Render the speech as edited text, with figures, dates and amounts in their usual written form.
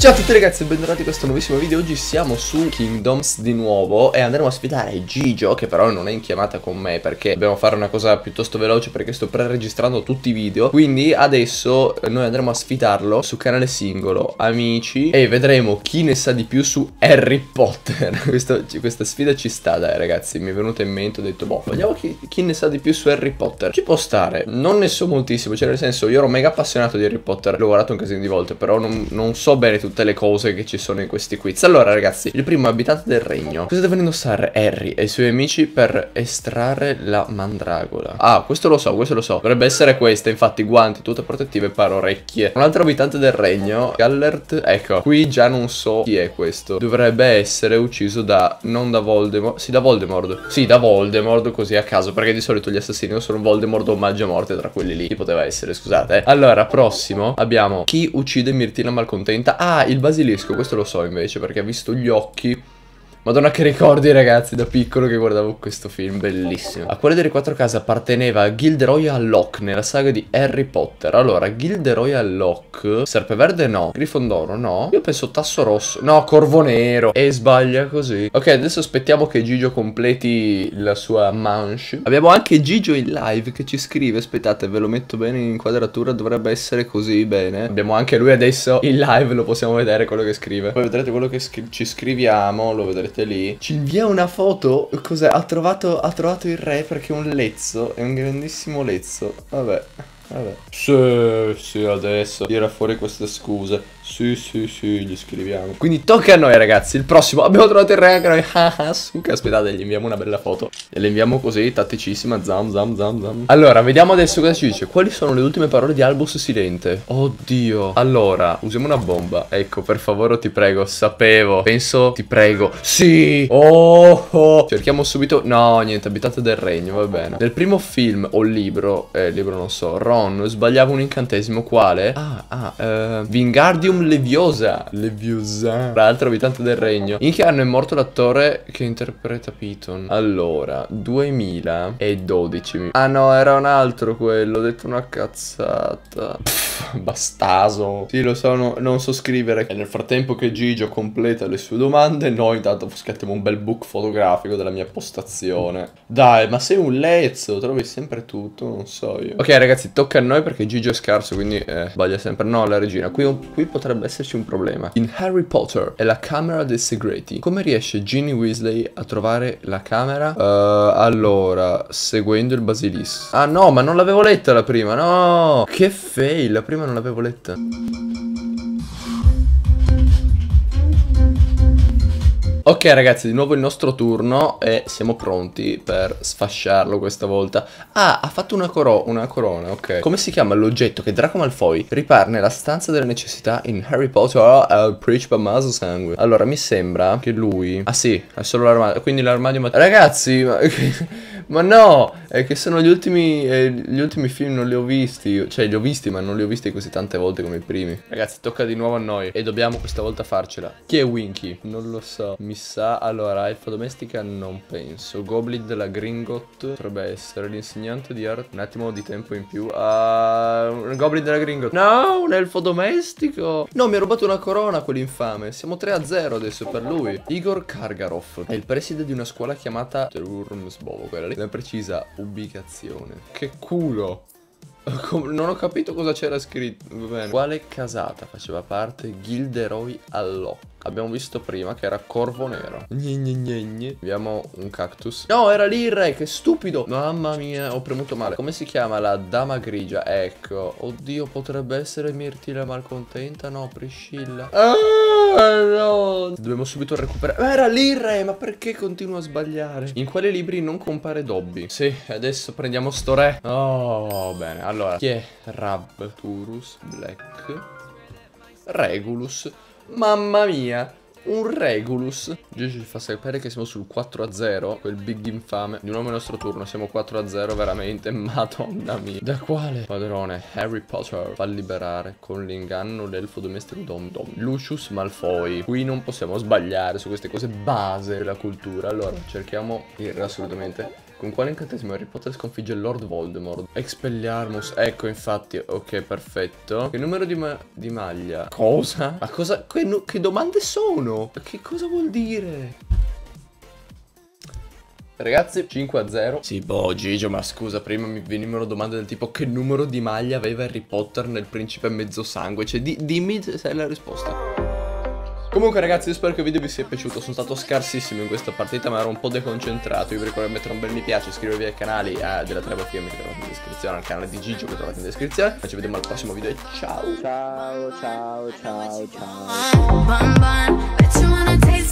Ciao a tutti ragazzi e bentornati in questo nuovissimo video. Oggi siamo su Kingdoms di nuovo e andremo a sfidare Gigio, che però non è in chiamata con me perché dobbiamo fare una cosa piuttosto veloce perché sto pre-registrando tutti i video. Quindi adesso noi andremo a sfidarlo su canale singolo, amici, e vedremo chi ne sa di più su Harry Potter. Questa sfida ci sta, dai ragazzi, mi è venuta in mente, ho detto boh, vediamo chi ne sa di più su Harry Potter. Ci può stare, non ne so moltissimo, cioè nel senso io ero mega appassionato di Harry Potter, l'ho guardato un casino di volte, però non so bene tutte le cose che ci sono in questi quiz. Allora ragazzi, il primo abitante del regno. Cosa devono indossare Harry e i suoi amici per estrarre la mandragola? Ah, questo lo so. Dovrebbe essere questa, infatti guanti, tutte protettive e parorecchie. Un altro abitante del regno, Gellert. Ecco, qui già non so chi è questo. Dovrebbe essere ucciso non da Voldemort. Sì, da Voldemort. Sì, da Voldemort, così a caso, perché di solito gli assassini sono Voldemort o Magia Morte, tra quelli lì. Chi poteva essere, scusate. Allora, prossimo abbiamo chi uccide Mirtina Malcontenta. Ah, il basilisco, questo lo so invece perché ha visto gli occhi. Madonna che ricordi ragazzi, da piccolo che guardavo questo film, bellissimo. A quale delle quattro case apparteneva Gilderoy Locke nella saga di Harry Potter? Allora, Gilderoy Locke, Serpeverde no, Grifondoro no, io penso Tasso Rosso, no, Corvo Nero, e sbaglia così. Ok, adesso aspettiamo che Gigio completi la sua manche. Abbiamo anche Gigio in live che ci scrive, aspettate ve lo metto bene in inquadratura, dovrebbe essere così bene. Abbiamo anche lui adesso in live, lo possiamo vedere quello che scrive. Poi vedrete quello che ci scriviamo, lo vedrete lì. Ci invia una foto. Cos'è? Ha trovato il re perché è un lezzo. È un grandissimo lezzo. Vabbè. Sì, adesso tira fuori queste scuse. Sì, gli scriviamo. Quindi tocca a noi ragazzi. Il prossimo. Abbiamo trovato il re anche noi. Suca. Aspettate, gli inviamo una bella foto. E le inviamo così, tatticissima. Zam. Allora, vediamo adesso cosa ci dice. Quali sono le ultime parole di Albus Silente? Oddio. Allora, usiamo una bomba. Ecco, per favore, ti prego. Sapevo. Penso, ti prego. Sì. Oh. Cerchiamo subito. No, niente, abitante del regno, va bene. Nel primo film o libro, libro non so, Ron sbagliava un incantesimo. Quale? Wingardium Leviosa. Tra l'altro abitante del regno. In che anno è morto l'attore che interpreta Piton? Allora, 2012. Ah no, era un altro quello. Ho detto una cazzata. Bastaso. Sì, lo so, non so scrivere. E nel frattempo che Gigio completa le sue domande, noi intanto scattiamo un bel book fotografico della mia postazione. Dai, ma sei un lezzo, trovi sempre tutto, non so io. Ok ragazzi, tocca a noi perché Gigio è scarso, quindi sbaglia sempre. No, la regina. Qui potrebbe esserci un problema. In Harry Potter e la camera dei segreti, come riesce Ginny Weasley a trovare la camera? Allora, seguendo il basilisco. Ah no, ma non l'avevo letta la prima, no. Che fail, la prima non l'avevo letta. Ok ragazzi, di nuovo il nostro turno e siamo pronti per sfasciarlo questa volta. Ah, ha fatto una corona, ok. Come si chiama l'oggetto che Draco Malfoy ripara nella stanza delle necessità in Harry Potter al Principe Maso Sangue? Allora, mi sembra che lui... Ah sì, è solo l'armadio, quindi l'armadio... Ragazzi, ma no, è che sono gli ultimi film non li ho visti. Cioè, li ho visti, ma non li ho visti così tante volte come i primi. Ragazzi, tocca di nuovo a noi e dobbiamo questa volta farcela. Chi è Winky? Non lo so. Mi sa, allora, elfa domestica non penso. Goblin della Gringot potrebbe essere l'insegnante di arte. Un attimo di tempo in più. Un Goblin della Gringot. No, un elfo domestico. No, mi ha rubato una corona quell'infame. Siamo 3-0 adesso per lui. Igor Kargarov è il preside di una scuola chiamata Turmsbovo, quella lì. La precisa ubicazione. Che culo. Non ho capito cosa c'era scritto. Va bene. Quale casata faceva parte Gilderoy Locke? Abbiamo visto prima che era Corvo Nero. Abbiamo un cactus. No, era lì il re, che stupido. Mamma mia, ho premuto male. Come si chiama la dama grigia? Ecco. Oddio, potrebbe essere Mirtilla Malcontenta. No, Priscilla. No. Dobbiamo subito recuperare. Ma era lì il re, ma perché continuo a sbagliare? In quali libri non compare Dobby? Sì, adesso prendiamo sto re. Oh, bene. Allora, chi è Rabturus Black? Regulus. Mamma mia, un Regulus. Gigi ci fa sapere che siamo sul 4-0. Quel big infame. Di nuovo il nostro turno. Siamo 4-0 veramente. Madonna mia. Da quale padrone Harry Potter fa liberare con l'inganno l'elfo domestico Dom Lucius Malfoy. Qui non possiamo sbagliare su queste cose base della cultura. Allora cerchiamo di assolutamente Con quale incantesimo Harry Potter sconfigge Lord Voldemort? Expelliarmus. Ecco, infatti. Ok, perfetto. Che numero di maglia? Cosa? Ma cosa? Che domande sono? Che cosa vuol dire? Ragazzi, 5-0. Sì, boh, Gigio, ma scusa, prima mi venivano domande del tipo che numero di maglia aveva Harry Potter nel Principe Mezzosangue. Cioè, dimmi se è la risposta. Comunque ragazzi, io spero che il video vi sia piaciuto. Sono stato scarsissimo in questa partita, ma ero un po' deconcentrato. Io vi ricordo di mettere un bel mi piace, iscrivervi ai canali della Treva Film che trovate in descrizione, al canale di Gigio che trovate in descrizione. Noi ci vediamo al prossimo video e ciao. Ciao, ciao, ciao, ciao.